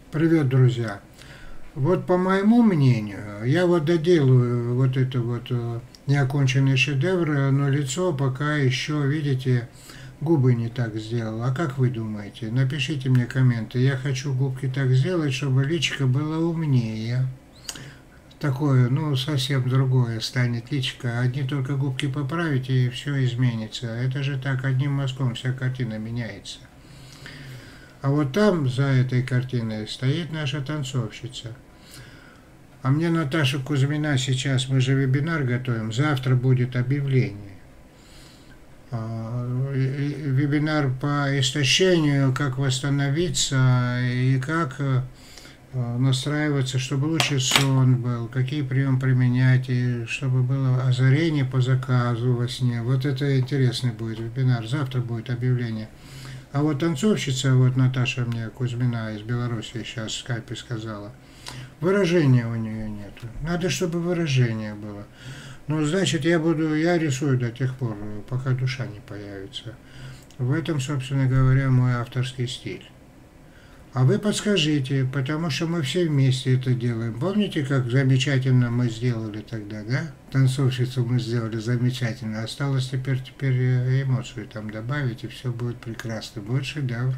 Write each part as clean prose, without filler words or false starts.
Привет, друзья! Вот по моему мнению, я вот доделаю вот это вот неоконченный шедевр, но лицо пока еще, видите, губы не так сделал. А как вы думаете? Напишите мне комменты. Я хочу губки так сделать, чтобы личико было умнее. Такое, ну, совсем другое станет личико. Одни только губки поправить, и все изменится. Это же так, одним мазком вся картина меняется. А вот там, за этой картиной, стоит наша танцовщица. А мне Наташа Кузьмина сейчас, мы же вебинар готовим, завтра будет объявление. Вебинар по истощению, как восстановиться и как настраиваться, чтобы лучше сон был, какие приемы применять, и чтобы было озарение по заказу во сне. Вот это интересный будет вебинар, завтра будет объявление. А вот танцовщица, вот Наташа мне Кузьмина из Беларуси сейчас в скайпе сказала, выражения у нее нету. Надо, чтобы выражение было. Ну, значит, я рисую до тех пор, пока душа не появится. В этом, собственно говоря, мой авторский стиль. А вы подскажите, потому что мы все вместе это делаем. Помните, как замечательно мы сделали тогда, да? Танцовщицу мы сделали замечательно. Осталось теперь эмоцию там добавить, и все будет прекрасно. Будет шедевр.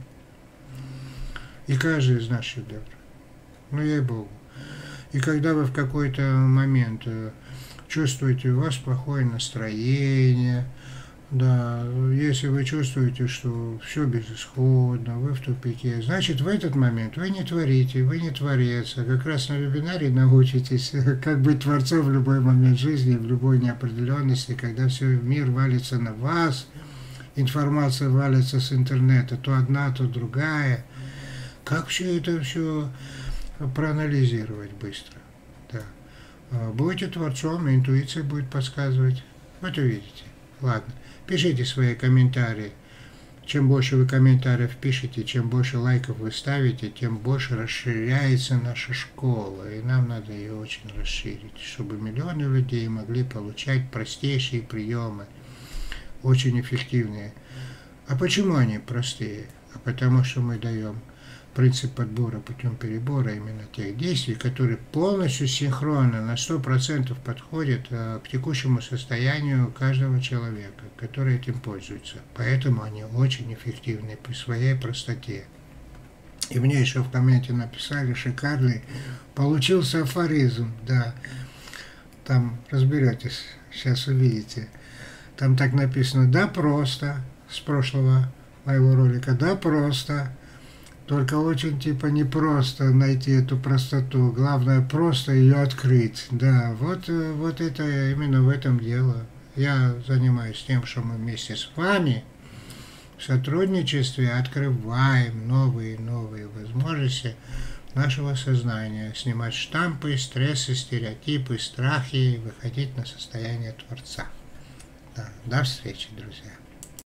И каждый из нас шедевр. Ну, ей-богу. И когда вы в какой-то момент чувствуете, у вас плохое настроение, да, если вы чувствуете, что все безысходно, вы в тупике, значит, в этот момент вы не творите, вы не творец. А как раз на вебинаре научитесь, как быть творцом в любой момент жизни, в любой неопределенности, когда все мир валится на вас, информация валится с интернета, то одна, то другая. Как все проанализировать быстро? Да. Будете творцом, интуиция будет подсказывать. Вот увидите. Ладно. Пишите свои комментарии. Чем больше вы комментариев пишете, чем больше лайков вы ставите, тем больше расширяется наша школа. И нам надо ее очень расширить, чтобы миллионы людей могли получать простейшие приемы, очень эффективные. А почему они простые? А потому что мы даем принцип подбора путем перебора именно тех действий, которые полностью синхронно, на 100% подходят к текущему состоянию каждого человека, который этим пользуется. Поэтому они очень эффективны при своей простоте. И мне еще в комменте написали шикарный, получился афоризм, да, там разберетесь, сейчас увидите. Там так написано, да просто, с прошлого моего ролика, да просто. Только очень типа непросто найти эту простоту. Главное просто ее открыть. Да, вот это именно в этом дело. Я занимаюсь тем, что мы вместе с вами в сотрудничестве открываем новые возможности нашего сознания. Снимать штампы, стрессы, стереотипы, страхи, выходить на состояние Творца. Да, до встречи, друзья.